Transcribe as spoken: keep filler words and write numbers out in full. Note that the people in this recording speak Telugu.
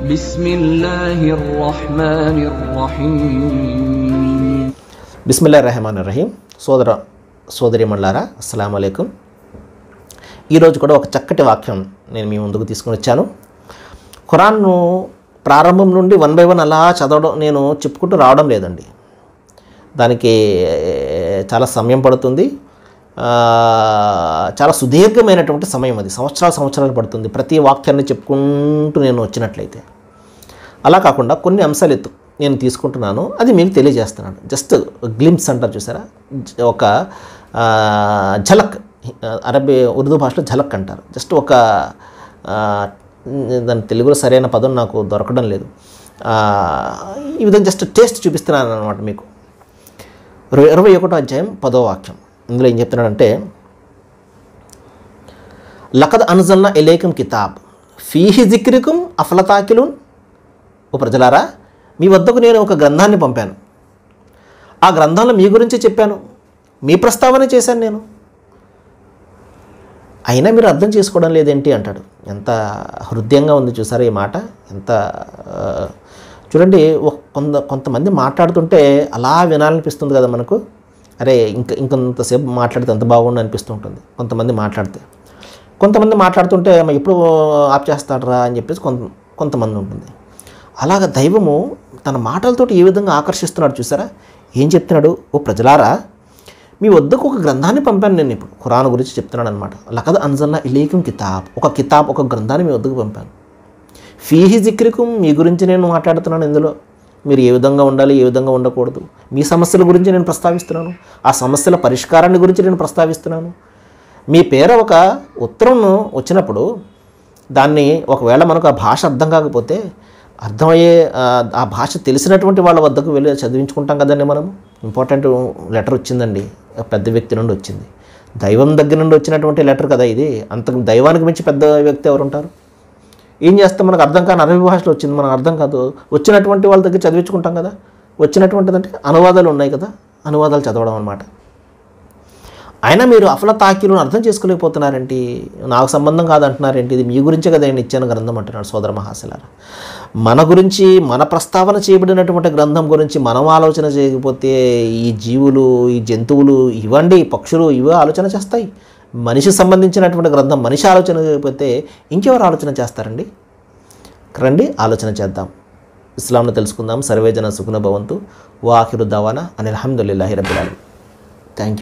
బిస్మిల్లాహిర్ రహ్మానిర్ రహీం. బిస్మిల్లాహిర్ రహ్మానిర్ రహీం. సోదర సోదరీమణులారా, అస్సలాము అలైకుం. ఈరోజు కూడా ఒక చక్కటి వాక్యం నేను మీ ముందుకు తీసుకుని వచ్చాను. ఖురాన్ను ప్రారంభం నుండి వన్ బై వన్ అలా చదవడం నేను చెప్పుకుంటూ రావడం లేదండి. దానికి చాలా సమయం పడుతుంది, చాలా సుదీర్ఘమైనటువంటి సమయం, అది సంవత్సరాలు సంవత్సరాలు పడుతుంది ప్రతి వాక్యాన్ని చెప్పుకుంటూ నేను వచ్చినట్లయితే. అలా కాకుండా కొన్ని అంశాలు ఎత్తు నేను తీసుకుంటున్నాను, అది మీకు తెలియజేస్తున్నాను. జస్ట్ గ్లింప్స్ అంటారు చూసారా, ఒక ఝలక్, అరబీ ఉర్దూ భాషలో ఝలక్ అంటారు. జస్ట్ ఒక దాని తెలుగులో సరైన పదం నాకు దొరకడం లేదు. ఈ విధంగా జస్ట్ టేస్ట్ చూపిస్తున్నాను అనమాట మీకు. ఇరవై ఒకటో అధ్యాయం పదో వాక్యం, ఇందులో ఏం చెప్తున్నాడంటే, లఖద్ అన్జల్నా ఇలైకుం కితాబ్ ఫీహి జిక్రికుం అఫలతాకిలున్. ఓ ప్రజలారా, మీ వద్దకు నేను ఒక గ్రంథాన్ని పంపాను, ఆ గ్రంథంలో మీ గురించి చెప్పాను, మీ ప్రస్తావన చేశాను నేను, అయినా మీరు అర్థం చేసుకోవడం లేదేంటి అంటాడు. ఎంత హృదయంగా ఉంది చూసారా ఈ మాట. ఎంత చూడండి, కొంత కొంతమంది మాట్లాడుతుంటే అలా వినాలనిపిస్తుంది కదా మనకు. అరే ఇంకా ఇంకొంతసేపు మాట్లాడితే ఎంత బాగుండు అనిపిస్తూ ఉంటుంది కొంతమంది మాట్లాడితే. కొంతమంది మాట్లాడుతుంటే ఎప్పుడు ఆప్ చేస్తాడరా అని చెప్పేసి కొంత కొంతమంది ఉంటుంది. అలాగ దైవము తన మాటలతోటి ఏ విధంగా ఆకర్షిస్తున్నాడు చూసారా. ఏం చెప్తున్నాడు, ఓ ప్రజలారా, మీ వద్దకు ఒక గ్రంథాన్ని పంపాను నేను. ఇప్పుడు ఖురాన్ గురించి చెప్తున్నాడు అనమాట. లఖద్ అన్జల్నా ఇలైకుం కితాబ్, ఒక కితాబ్, ఒక గ్రంథాన్ని మీ వద్దకు పంపాను. ఫీహి జిక్రికుం, మీ గురించి నేను మాట్లాడుతున్నాను. ఇందులో మీరు ఏ విధంగా ఉండాలి, ఏ విధంగా ఉండకూడదు, మీ సమస్యల గురించి నేను ప్రస్తావిస్తున్నాను, ఆ సమస్యల పరిష్కారాన్ని గురించి నేను ప్రస్తావిస్తున్నాను. మీ పేర ఒక ఉత్తరం వచ్చినప్పుడు దాన్ని ఒకవేళ మనకు ఆ భాష అర్థం కాకపోతే అర్థమయ్యే ఆ భాష తెలిసినటువంటి వాళ్ళ వద్దకు వెళ్ళి చదివించుకుంటాం కదండి మనం. ఇంపార్టెంట్ లెటర్ వచ్చిందండి, పెద్ద వ్యక్తి నుండి వచ్చింది, దైవం దగ్గర నుండి వచ్చినటువంటి లెటర్ కదా ఇది. అంత దైవానికి మించి పెద్ద వ్యక్తి ఎవరు ఉంటారు? ఏం చేస్తాం, మనకు అర్థం కాని అరబీ భాషలో వచ్చింది, మనకు అర్థం కాదు, వచ్చినటువంటి వాళ్ళ దగ్గర చదివించుకుంటాం కదా. వచ్చినటువంటిదంటే అనువాదాలు ఉన్నాయి కదా, అనువాదాలు చదవడం అనమాట. అయినా మీరు అఫల తాకిలను అర్థం చేసుకోలేకపోతున్నారేంటి, నాకు సంబంధం కాదంటున్నారేంటి, ఇది మీ గురించే కదా నేను ఇచ్చాను గ్రంథం అంటున్నాడు. సోదర మహాశలారా, మన గురించి, మన ప్రస్తావన చేయబడినటువంటి గ్రంథం గురించి మనం ఆలోచన చేయకపోతే ఈ జీవులు, ఈ జంతువులు, ఇవ్వండి పక్షులు, ఇవే ఆలోచన చేస్తాయి. మనిషికి సంబంధించినటువంటి గ్రంథం మనిషి ఆలోచన చేయకపోతే ఇంకెవరు ఆలోచన చేస్తారండి? రండి ఆలోచన చేద్దాం, ఇస్లాంను తెలుసుకుందాం. సర్వేజన సుఖన భవంతు. వాఖిరు దవానా అనిల్ హమ్దులిల్లాహి రబ్బిల్ ఆలమీన్. Thank you.